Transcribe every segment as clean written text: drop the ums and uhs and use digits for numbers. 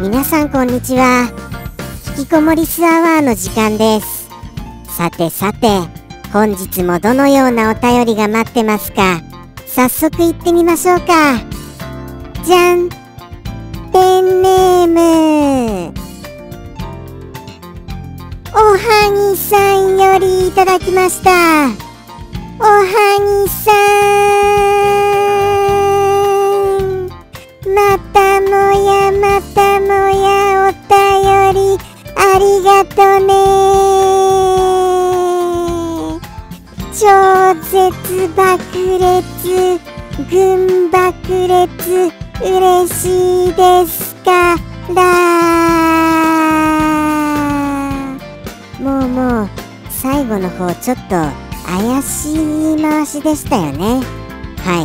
皆さんこんにちは。引きこもりスアワーの時間です。さてさて、本日もどのようなお便りが待ってますか。早速行ってみましょうか。じゃん、ペンネームおはぎさんよりいただきました。おはぎさん、またもやまたもやお便りありがとね。超絶爆裂群爆裂嬉しいですからもう最後の方ちょっと怪しい言い回しでしたよね。はい、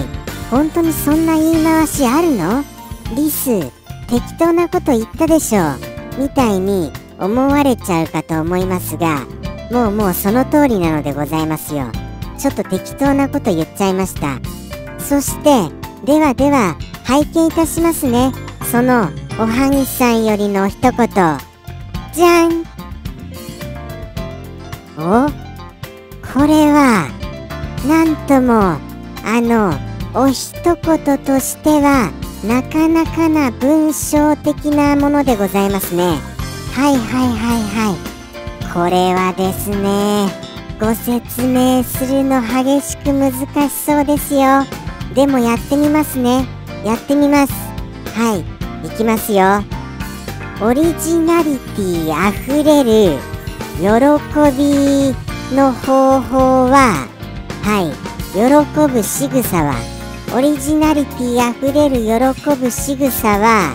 本当にそんな言い回しあるの？リス適当なこと言ったでしょみたいに思われちゃうかと思いますが、もうその通りなのでございますよ。ちょっと適当なこと言っちゃいました。そしてでは拝見いたしますね。そのおはぎさんよりの一言、じゃん。これはなんともお一言としてはなかなかな文章的なものでございますね。はい、これはですね、ご説明するの激しく難しそうですよ。でもやってみますね。やってみます。はい、いきますよ。オリジナリティあふれる喜びの方法は、喜ぶ仕草は、オリジナリティあふれる喜ぶ仕草は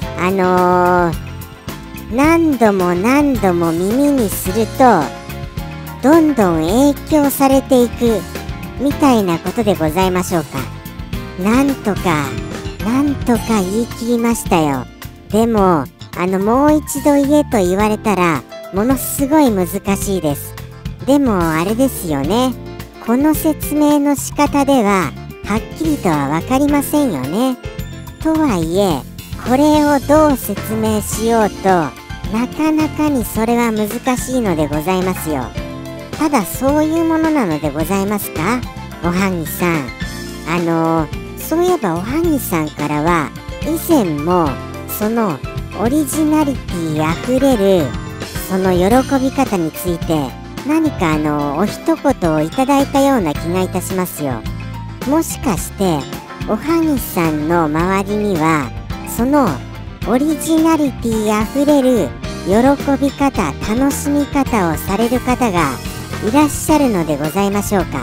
何度も耳にするとどんどん影響されていくみたいなことでございましょうか。なんとか言い切りましたよ。でももう一度言えと言われたらものすごい難しいです。でもあれですよね、この説明の仕方でははっきりとは分かりませんよね。とはいえこれをどう説明しようとなかなかにそれは難しいのでございますよ。ただそういうものなのでございますか、おはぎさん。そういえばおはぎさんからは以前もそのオリジナリティあふれるその喜び方について何かお一言をいただいたような気がいたしますよ。もしかしておはぎさんの周りにはそのオリジナリティあふれる喜び方、楽しみ方をされる方がいらっしゃるのでございましょうか。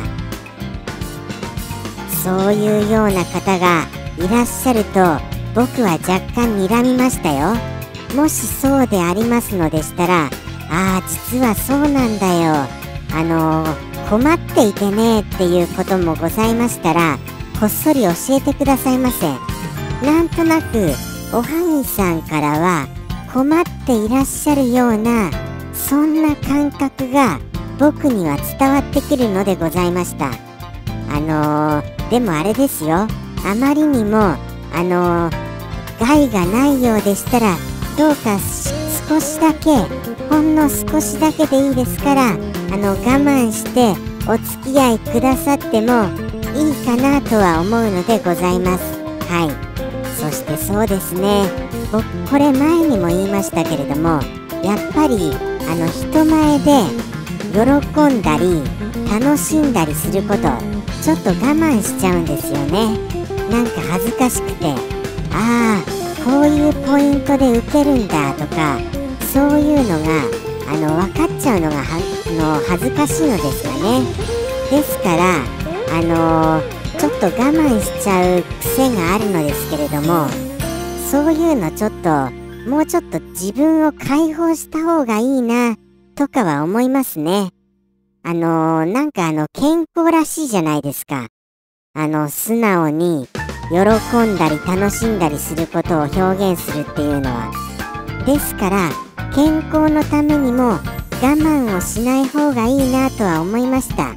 そういうような方がいらっしゃると僕は若干睨みましたよ。もしそうでありますのでしたら、実はそうなんだよ、困っていてねっていうこともございましたらこっそり教えてくださいませ。なんとなくおはぎさんからは困っていらっしゃるようなそんな感覚が僕には伝わってくるのでございました。でもあれですよ、あまりにも害がないようでしたらどうか少しだけ、ほんの少しだけでいいですから我慢してお付き合いくださってもいいかなとは思うのでございます。はい、そしてそうですね、僕これ前にも言いましたけれども、やっぱり人前で喜んだり楽しんだりすることちょっと我慢しちゃうんですよね。なんか恥ずかしくて、こういうポイントで受けるんだとか、そういうのが分かっちゃうのが恥ずかしいのですよね。ですからちょっと我慢しちゃう癖があるのですけれども、そういうのちょっともうちょっと自分を解放した方がいいなとかは思いますね。なんか健康らしいじゃないですか。素直に喜んだり楽しんだりすることを表現するっていうのは。ですから健康のためにも我慢をしない方がいいなとは思いました。はい、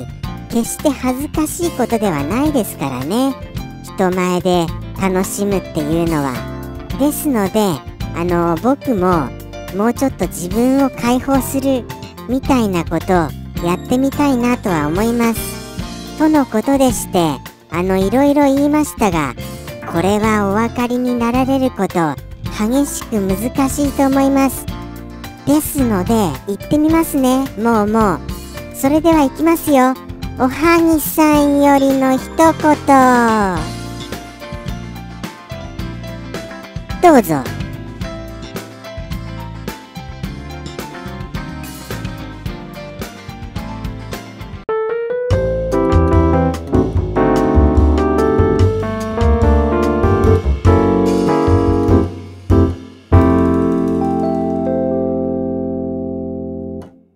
決して恥ずかしいことではないですからね、人前で楽しむっていうのは。ですので僕ももうちょっと自分を解放するみたいなことやってみたいなとは思います。とのことでして、いろいろ言いましたが、これはお分かりになられること激しく難しいと思います。ですので行ってみますね。もうそれでは行きますよ。おはぎさんよりの一言どうぞ。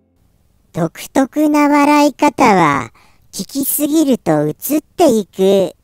独特な笑い方は聞きすぎると移っていく。